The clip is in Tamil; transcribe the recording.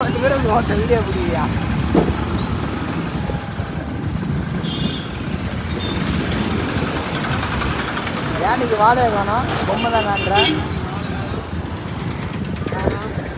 2 பேரும் வீடியோ பிடிக்கியா ஏன் இன்னைக்கு வாடகை வேணும் பொம்மை தான் காட்டுறேன்